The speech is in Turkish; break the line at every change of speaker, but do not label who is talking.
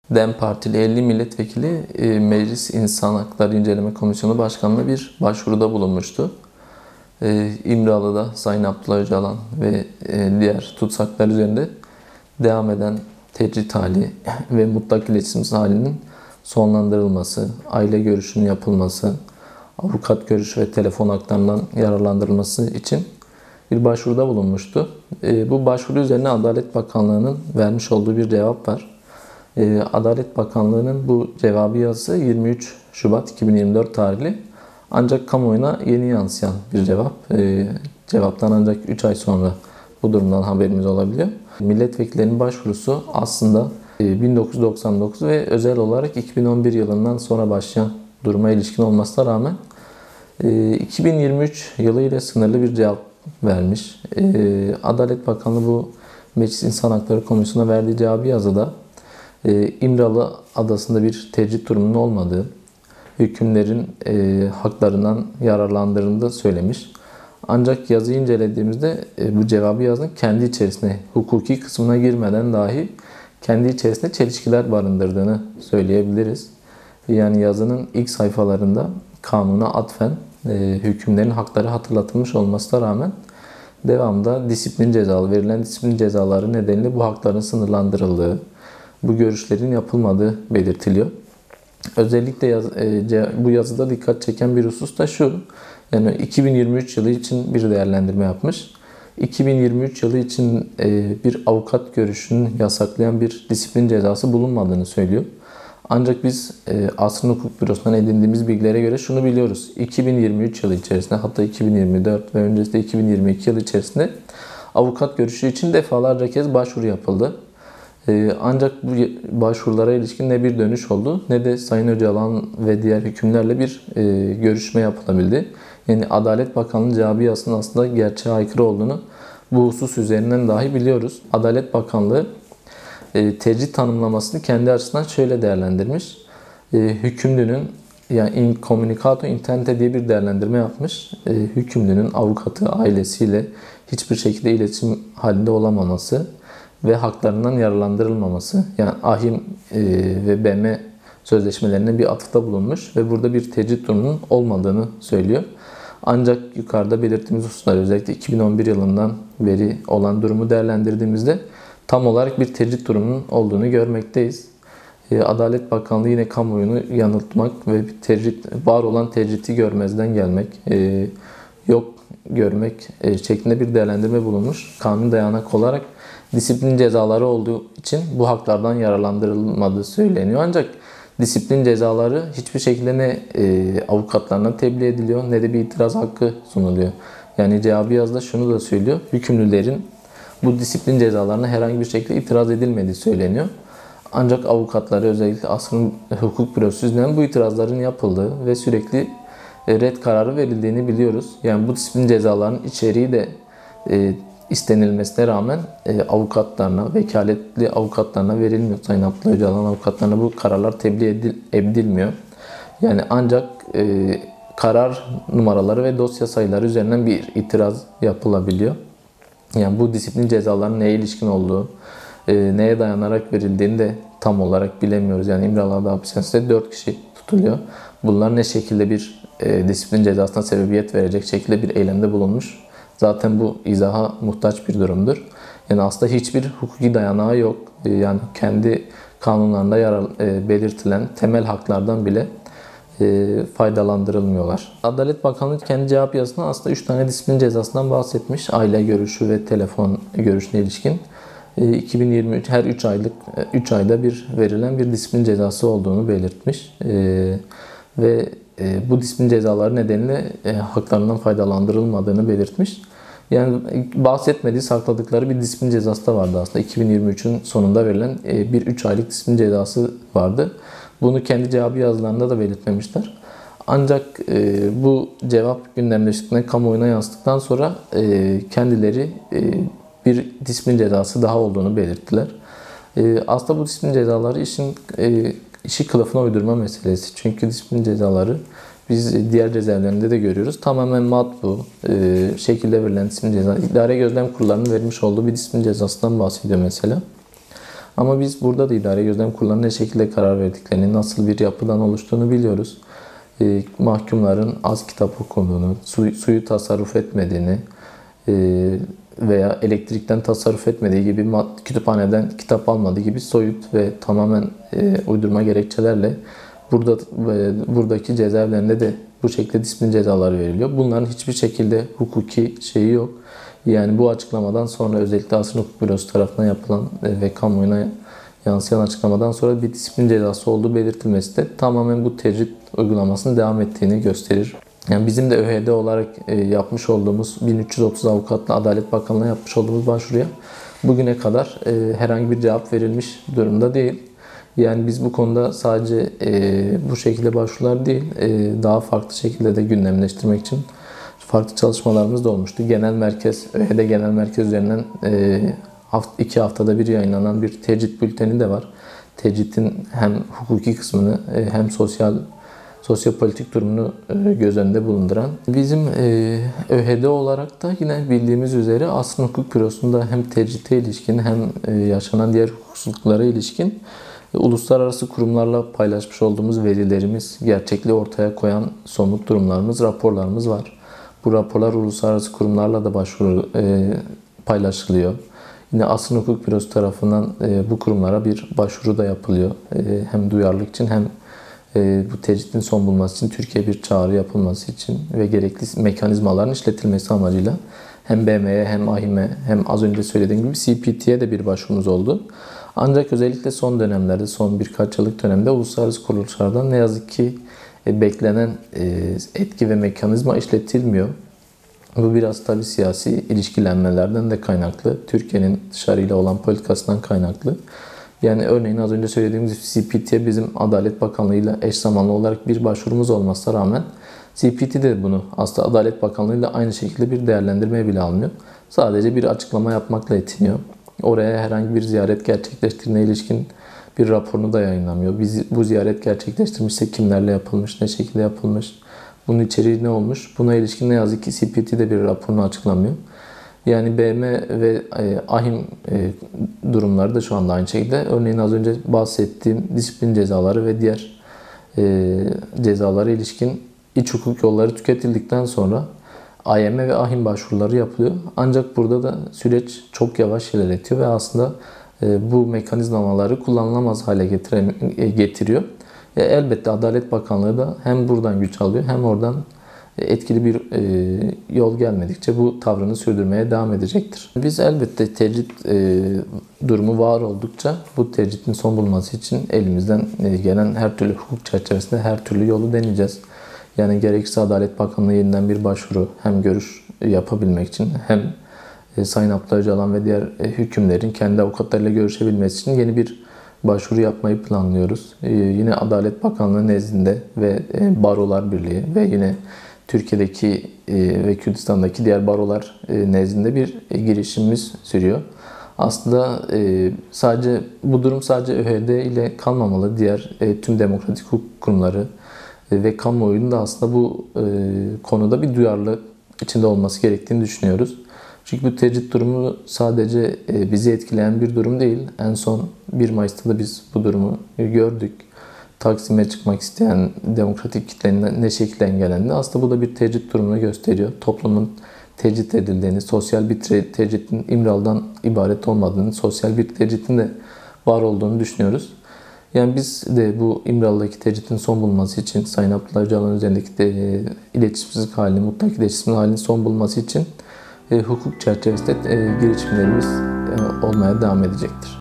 DEM Partili 50 milletvekili Meclis İnsan Hakları İnceleme Komisyonu Başkanı'na bir başvuruda bulunmuştu. İmralı'da Sayın Abdullah Öcalan ve diğer tutsaklar üzerinde devam eden tecrit hali ve mutlak iletişimsiz halinin sonlandırılması, aile görüşünün yapılması, avukat görüşü ve telefon haklarından yararlandırılması için bir başvuruda bulunmuştu. Bu başvuru üzerine Adalet Bakanlığı'nın vermiş olduğu bir cevap var. Adalet Bakanlığı'nın bu cevabı yazısı 23 Şubat 2024 tarihli. Ancak kamuoyuna yeni yansıyan bir cevap. Cevaptan ancak 3 ay sonra bu durumdan haberimiz olabiliyor. Milletvekillerinin başvurusu aslında 1999 ve özel olarak 2011 yılından sonra başlayan duruma ilişkin olmasına rağmen 2023 yılı ile sınırlı bir cevap vermiş. Adalet Bakanlığı bu Meclis İnsan Hakları Komisyonu'na verdiği cevabı yazıda İmralı Adası'nda bir tecrit durumunun olmadığı, hükümlerin haklarından yararlandırıldığını söylemiş. Ancak yazıyı incelediğimizde bu cevabı yazının kendi içerisine, hukuki kısmına girmeden dahi kendi içerisinde çelişkiler barındırdığını söyleyebiliriz. Yani yazının ilk sayfalarında kanuna atfen hükümlerin hakları hatırlatılmış olmasına rağmen devamında disiplin cezaları, verilen disiplin cezaları nedeniyle bu hakların sınırlandırıldığı, bu görüşlerin yapılmadığı belirtiliyor. Özellikle bu yazıda dikkat çeken bir husus da şu. Yani 2023 yılı için bir değerlendirme yapmış. 2023 yılı için bir avukat görüşünün yasaklayan bir disiplin cezası bulunmadığını söylüyor. Ancak biz Asrın Hukuk Bürosu'ndan edindiğimiz bilgilere göre şunu biliyoruz. 2023 yılı içerisinde, hatta 2024 ve öncesinde 2022 yılı içerisinde avukat görüşü için defalarca kez başvuru yapıldı. Ancak bu başvurulara ilişkin ne bir dönüş oldu ne de Sayın Öcalan ve diğer hükümlerle bir görüşme yapılabildi. Yani Adalet Bakanlığı cevabı yazısının aslında gerçeğe aykırı olduğunu bu husus üzerinden dahi biliyoruz. Adalet Bakanlığı tecrit tanımlamasını kendi açısından şöyle değerlendirmiş. Hükümlünün, yani incommunicato intente diye bir değerlendirme yapmış. Hükümlünün avukatı, ailesiyle hiçbir şekilde iletişim halinde olamaması ve haklarından yararlandırılmaması, yani ahim ve BM sözleşmelerine bir atıfta bulunmuş ve burada bir tecrit durumunun olmadığını söylüyor. Ancak yukarıda belirttiğimiz hususlar, özellikle 2011 yılından beri olan durumu değerlendirdiğimizde tam olarak bir tecrit durumunun olduğunu görmekteyiz. Adalet Bakanlığı yine kamuoyunu yanıltmak ve var olan tecriti görmezden gelmek, yok görmek şeklinde bir değerlendirme bulunmuş. Kanun dayanak olarak disiplin cezaları olduğu için bu haklardan yararlandırılmadığı söyleniyor. Ancak disiplin cezaları hiçbir şekilde ne avukatlarına tebliğ ediliyor ne de bir itiraz hakkı sunuluyor. Yani cevabı yazıda şunu da söylüyor. Hükümlülerin bu disiplin cezalarına herhangi bir şekilde itiraz edilmediği söyleniyor. Ancak avukatları, özellikle Asrın Hukuk Bürosu yüzünden bu itirazların yapıldığı ve sürekli red kararı verildiğini biliyoruz. Yani bu disiplin cezalarının içeriği de istenilmesine rağmen avukatlarına, vekaletli avukatlarına verilmiyor. Sayın Abdullah Öcalan avukatlarına bu kararlar tebliğ edilmiyor. Yani ancak karar numaraları ve dosya sayıları üzerinden bir itiraz yapılabiliyor. Yani bu disiplin cezalarının neye ilişkin olduğu, neye dayanarak verildiğini de tam olarak bilemiyoruz. Yani İmralıada hapishanesinde 4 kişi tutuluyor. Bunlar ne şekilde bir disiplin cezasına sebebiyet verecek şekilde bir eylemde bulunmuş. Zaten bu izaha muhtaç bir durumdur. Yani aslında hiçbir hukuki dayanağı yok. Yani kendi kanunlarında belirtilen temel haklardan bile faydalandırılmıyorlar. Adalet Bakanlığı kendi cevap yazısında aslında 3 tane disiplin cezasından bahsetmiş. Aile görüşü ve telefon görüşüne ilişkin. 2023 her 3 ayda bir verilen bir disiplin cezası olduğunu belirtmiş. Ve bu disiplin cezaları nedeniyle haklarından faydalandırılmadığını belirtmiş. Yani bahsetmediği, sakladıkları bir disiplin cezası da vardı aslında. 2023'ün sonunda verilen bir 3 aylık disiplin cezası vardı. Bunu kendi cevabı yazılarında da belirtmemişler. Ancak bu cevap gündemleştikten, kamuoyuna yansıttıktan sonra kendileri bir disiplin cezası daha olduğunu belirttiler. Aslında bu disiplin cezaları işi kılıfına uydurma meselesi. Çünkü disiplin cezaları biz diğer cezaevlerinde de görüyoruz. Tamamen matbu şekilde verilen disiplin cezaları. İdare Gözlem Kurulları'nın vermiş olduğu bir disiplin cezasından bahsediyor mesela. Ama biz burada da idare gözlem kurullarının ne şekilde karar verdiklerini, nasıl bir yapıdan oluştuğunu biliyoruz. Mahkumların az kitap okuduğunu, suyu tasarruf etmediğini veya elektrikten tasarruf etmediği gibi, kütüphaneden kitap almadığı gibi soyut ve tamamen uydurma gerekçelerle buradaki cezaevlerinde de bu şekilde disiplin cezaları veriliyor. Bunların hiçbir şekilde hukuki şeyi yok. Yani bu açıklamadan sonra, özellikle Asrın Hukuk Bürosu tarafından yapılan ve kamuoyuna yansıyan açıklamadan sonra bir disiplin cezası olduğu belirtilmesi de tamamen bu tecrit uygulamasının devam ettiğini gösterir. Yani bizim de ÖHD olarak yapmış olduğumuz 1330 avukatla Adalet Bakanlığı'na yapmış olduğumuz başvuruya bugüne kadar herhangi bir cevap verilmiş durumda değil. Yani biz bu konuda sadece bu şekilde başvurular değil, daha farklı şekilde de gündemleştirmek için farklı çalışmalarımız da olmuştu. Genel merkez, ÖHD Genel Merkez üzerinden 2 haftada bir yayınlanan bir tecrit bülteni de var. Tecritin hem hukuki kısmını hem sosyopolitik durumunu göz önünde bulunduran. Bizim ÖHD olarak da yine bildiğimiz üzere Asrın Hukuk Bürosu'nda hem tecrite ilişkin hem yaşanan diğer hukuksuzluklara ilişkin uluslararası kurumlarla paylaşmış olduğumuz verilerimiz, gerçekliği ortaya koyan somut durumlarımız, raporlarımız var. Bu raporlar uluslararası kurumlarla da paylaşılıyor. Yine Asrın Hukuk Bürosu tarafından bu kurumlara bir başvuru da yapılıyor. Hem duyarlılık için hem bu tecritin son bulması için, Türkiye bir çağrı yapılması için ve gerekli mekanizmaların işletilmesi amacıyla hem BM'ye hem AİHM'e hem az önce söylediğim gibi CPT'ye de bir başvurumuz oldu. Ancak özellikle son dönemlerde, son birkaç yıllık dönemde uluslararası kuruluşlardan ne yazık ki beklenen etki ve mekanizma işletilmiyor. Bu biraz tabii siyasi ilişkilenmelerden de kaynaklı. Türkiye'nin dışarıyla olan politikasından kaynaklı. Yani örneğin az önce söylediğimiz CPT'ye bizim Adalet Bakanlığı ile eş zamanlı olarak bir başvurumuz olmasına rağmen CPT de bunu aslında Adalet Bakanlığı ile aynı şekilde bir değerlendirmeye bile almıyor. Sadece bir açıklama yapmakla yetiniyor. Oraya herhangi bir ziyaret gerçekleştirmeye ilişkin bir raporunu da yayınlamıyor. Bu ziyaret gerçekleştirmişse kimlerle yapılmış, ne şekilde yapılmış, bunun içeriği ne olmuş, buna ilişkin ne yazık ki CPT de bir raporunu açıklamıyor. Yani BM ve AİHM durumları da şu anda aynı şekilde. Örneğin az önce bahsettiğim disiplin cezaları ve diğer cezalara ilişkin iç hukuk yolları tüketildikten sonra AYM ve AİHM başvuruları yapılıyor. Ancak burada da süreç çok yavaş ilerletiyor ve aslında bu mekanizmaları kullanılamaz hale getiriyor. Elbette Adalet Bakanlığı da hem buradan güç alıyor hem oradan etkili bir yol gelmedikçe bu tavrını sürdürmeye devam edecektir. Biz elbette tecrit durumu var oldukça bu tecritin son bulması için elimizden gelen her türlü hukuk çerçevesinde her türlü yolu deneyeceğiz. Yani gerekirse Adalet Bakanlığı yeniden bir başvuru hem görüş yapabilmek için hem Sayın Abdullah Öcalan ve diğer hükümlerin kendi avukatlarıyla görüşebilmesi için yeni bir başvuru yapmayı planlıyoruz. Yine Adalet Bakanlığı nezdinde ve Barolar Birliği ve yine Türkiye'deki ve Kürdistan'daki diğer barolar nezdinde bir girişimimiz sürüyor. Aslında sadece bu durum sadece ÖHD ile kalmamalı. Diğer tüm demokratik hukuk kurumları ve kamuoyunun da aslında bu konuda bir duyarlılık içinde olması gerektiğini düşünüyoruz. Çünkü bu tecrit durumu sadece bizi etkileyen bir durum değil. En son 1 Mayıs'ta da biz bu durumu gördük. Taksim'e çıkmak isteyen demokratik kitlenin ne şekilde engellendiğini. Aslında bu da bir tecrit durumunu gösteriyor. Toplumun tecrit edildiğini, sosyal bir tecritin İmralı'dan ibaret olmadığını, sosyal bir tecritin de var olduğunu düşünüyoruz. Yani biz de bu İmralı'daki tecritin son bulması için, Sayın Abdullah Öcalan üzerindeki de iletişimsizlik halinin, mutlak iletişimsizlik halinin son bulması için hukuk çerçevesinde girişimlerimiz olmaya devam edecektir.